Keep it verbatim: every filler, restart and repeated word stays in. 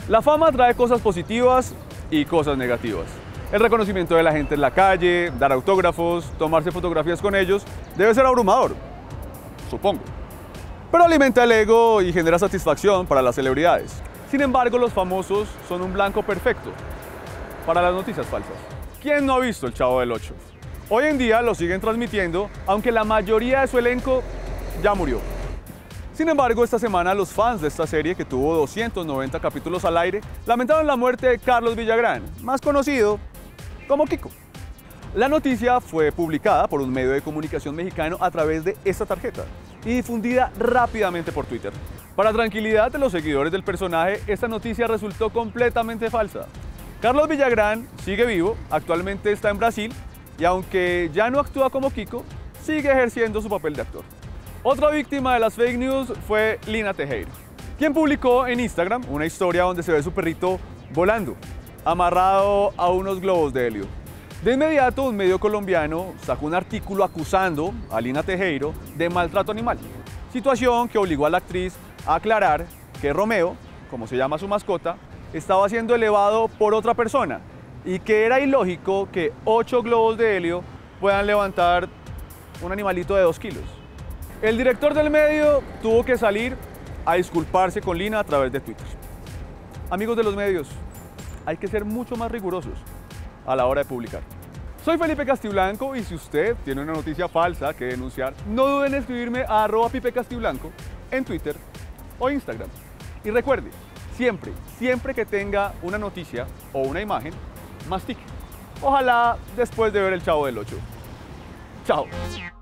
La fama trae cosas positivas y cosas negativas. El reconocimiento de la gente en la calle, dar autógrafos, tomarse fotografías con ellos, debe ser abrumador, supongo. Pero alimenta el ego y genera satisfacción para las celebridades. Sin embargo, los famosos son un blanco perfecto para las noticias falsas. ¿Quién no ha visto El Chavo del Ocho? Hoy en día lo siguen transmitiendo, aunque la mayoría de su elenco ya murió. Sin embargo, esta semana los fans de esta serie, que tuvo doscientos noventa capítulos al aire, lamentaron la muerte de Carlos Villagrán, más conocido como Kiko. La noticia fue publicada por un medio de comunicación mexicano a través de esta tarjeta y difundida rápidamente por Twitter. Para tranquilidad de los seguidores del personaje, esta noticia resultó completamente falsa. Carlos Villagrán sigue vivo, actualmente está en Brasil y aunque ya no actúa como Kiko, sigue ejerciendo su papel de actor. Otra víctima de las fake news fue Lina Tejero, quien publicó en Instagram una historia donde se ve su perrito volando, amarrado a unos globos de helio. De inmediato, un medio colombiano sacó un artículo acusando a Lina Tejero de maltrato animal, situación que obligó a la actriz a aclarar que Romeo, como se llama su mascota, estaba siendo elevado por otra persona y que era ilógico que ocho globos de helio puedan levantar un animalito de dos kilos. El director del medio tuvo que salir a disculparse con Lina a través de Twitter. Amigos de los medios, hay que ser mucho más rigurosos a la hora de publicar. Soy Felipe Castiblanco y si usted tiene una noticia falsa que denunciar, no duden en escribirme a arroba Pipe Castiblanco en Twitter o Instagram. Y recuerde, siempre, siempre que tenga una noticia o una imagen, mastique. Ojalá después de ver El Chavo del Ocho. Chao.